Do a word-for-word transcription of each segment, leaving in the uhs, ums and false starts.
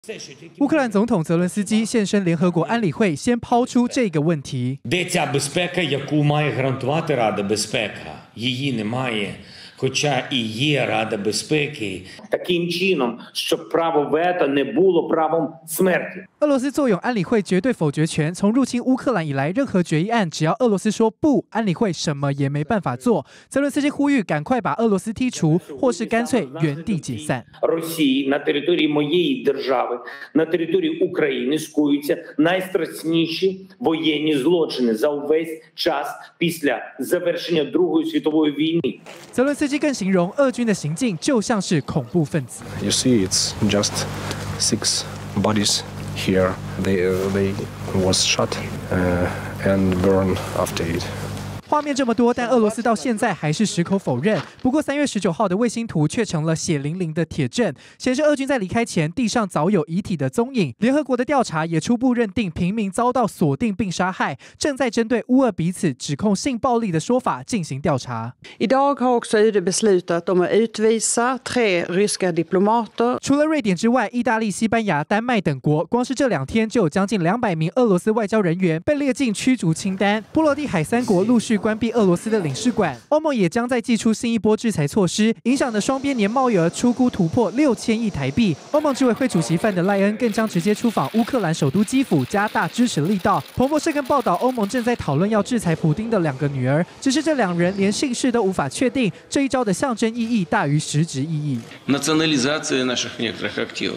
乌克兰总统泽伦斯基现身联合国安理会，先抛出这个问题。 Де ця безпека, яку має гарантувати Рада безпеки? Її немає. Хоча і є Рада безпеки. Таким чином, щоб право вето не було правом смерті. 俄罗斯坐拥安理会绝对否决权，从入侵乌克兰以来，任何决议案只要俄罗斯说不，安理会什么也没办法做。泽伦斯基呼吁赶快把俄罗斯剔除，或是干脆原地解散。 Росії на території моєї держави, на території України скоюються найстрашніші воєнні злочини за увесь час після завершення Другої світової війни. 泽伦斯基更形容俄军的行径就像是恐怖分子。 You see, it's just six bodies here. They uh, they was shot uh, and burned after it. 画面这么多，但俄罗斯到现在还是矢口否认。不过三月十九号的卫星图却成了血淋淋的铁证，显示俄军在离开前地上早有遗体的踪影。联合国的调查也初步认定平民遭到锁定并杀害，正在针对乌俄彼此指控性暴力的说法进行调查。 Idag har också U D beslutat om att utvisa tre ryska diplomater。 除了瑞典之外，意大利、西班牙、丹麦等国，光是这两天就有将近两百名俄罗斯外交人员被列进驱逐清单。波罗的海三国陆续关闭俄罗斯的领事馆，欧盟也将再祭出新一波制裁措施，影响的双边年贸易额初估突破六千亿台币。欧盟执委会主席范德赖恩更将直接出访乌克兰首都基辅，加大支持力道。彭博社更报道，欧盟正在讨论要制裁普丁的两个女儿，只是这两人连姓氏都无法确定，这一招的象征意义大于实质意义。 Национализация наших некоторых активов.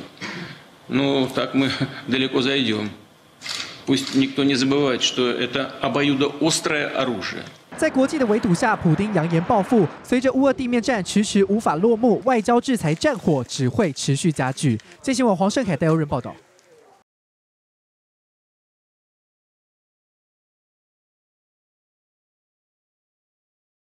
Ну, так мы далеко зайдем. Пусть никто не забывает, что это обоюдоострое оружие. 在国际的围堵下，普丁扬言报复。随着乌俄地面战迟迟无法落幕，外交制裁战火只会持续加剧。这新闻黄胜凯、戴欧人报道。